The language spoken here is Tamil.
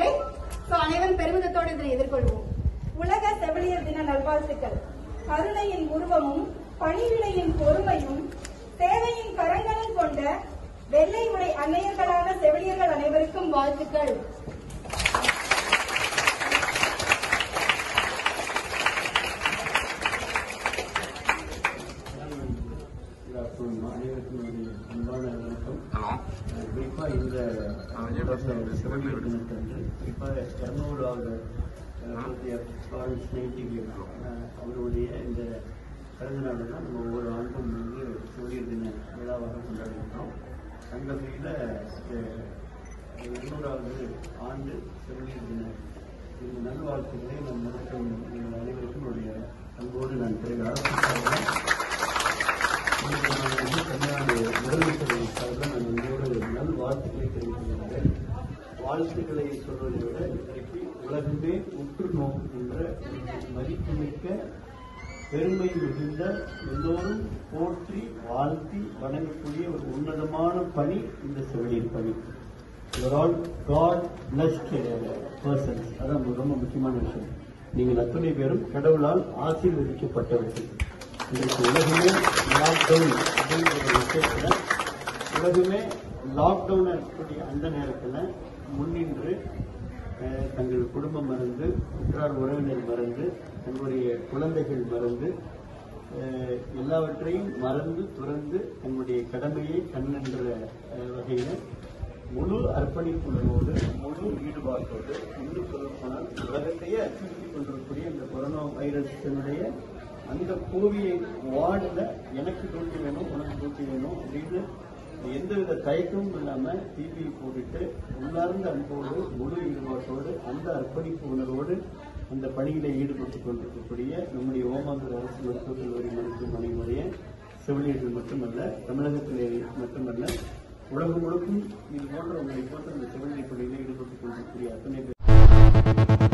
ஓகே, சோ அனைவரும் பெருமிதத்தோடு இதனை எதிர்கொள்வோம். உலக செவிலியர் தின நல்வாழ்த்துக்கள். கருணையின் உருவமும் பணிவிடையின் பொறுமையும் சேவையின் கரங்களும் கொண்ட வெள்ளை உடை அன்னையர்களான செவிலியர்கள் அனைவருக்கும் வாழ்த்துக்கள். அன்பான வணக்கம். குறிப்பா இந்த செவிலியர் தினத்தன்று குறிப்பா 200வது FlorenceNightingale அவருடைய இந்த பிறந்த நாள் தான் நம்ம ஒவ்வொரு ஆண்டும் வந்து செவிலியர் தின விழாவாக கொண்டாடுகிறோம். அந்த வகையில் 200வது ஆண்டு செவிலியர் தின இந்த நல்வாழ்த்துக்களை நம் மற்றும் எங்கள் அனைவருக்கும் என்னுடைய அன்போடு நான் தெரிவிக்கிறேன். தமிழ்நாடு முதலமைச்சர்கள் சார்பில் நான் உங்களோடு நல்வாழ்த்துக்களை தெரிவிக்கின்றேன். வாழ்த்துக்களை சொல்வதை விட இன்றைக்கு உலகமே உற்று நோக்குகின்ற மதிப்புமிக்க பெருமை மிகுந்த எல்லோரும் போற்றி வாழ்த்தி வணங்கக்கூடிய ஒரு உன்னதமான பணி இந்த செவிலியர் பணி. All god blessed persons. அதான் ரொம்ப முக்கியமான விஷயம். நீங்கள் அத்தனை பேரும் கடவுளால் ஆசீர்வதிக்கப்பட்டவர்கள். இன்றைக்கு உலகமே லாக்டவுன் அப்படிங்கிற ஒரு விஷயத்தில் உலகமே லாக்டவுன் இருக்கக்கூடிய அந்த நேரத்தில் முன்னின்று தங்கள் குடும்பம் மறந்து, உற்றார் உறவினர் மறந்து, தங்களுடைய குழந்தைகள் மறந்து, எல்லாவற்றையும் மறந்து துறந்து தங்களுடைய கடமையை கண்ணென்ற வகையில் முழு அர்ப்பணிப்புணர்வோடு முழு ஈடுபாட்டோடு இன்னும் சொல்லப்போனால் உலகத்தையே அச்சுறுத்திக் கொண்டிருக்கக்கூடிய இந்த கொரோனா வைரஸினுடைய அந்த கோவியை வார்டில் எனக்கு டூட்டி வேணும், உனக்கு டூட்டி வேணும் அப்படின்னு எந்தவித தயக்கமும் இல்லாமல் டிவி போட்டுட்டு உள்ளார்ந்த அன்போடு முழு ஈடுபாட்டோடு அந்த அர்ப்பணிப்பு உணர்வோடு அந்த பணியில ஈடுபட்டுக் கொண்டிருக்கக்கூடிய நம்முடைய ஓமாந்தூர் அரசு மருத்துவக் கல்லூரி மருத்துவமனையினுடைய செவிலியர்கள் மட்டுமல்ல, தமிழகத்திலே மட்டுமல்ல, உலகம் முழுக்கும் இது போன்ற உங்களை போன்ற இந்த செவிலியர் பணியில ஈடுபட்டுக் கொண்டிருக்கக்கூடிய அத்தனை பேர்